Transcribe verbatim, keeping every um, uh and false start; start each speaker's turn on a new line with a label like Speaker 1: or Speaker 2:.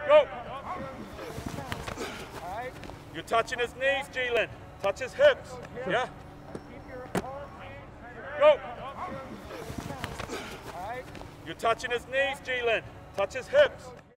Speaker 1: Go. You're touching his knees, GELEN. Touch his hips. Yeah. Go. You're touching his knees, GELEN. Touch his hips.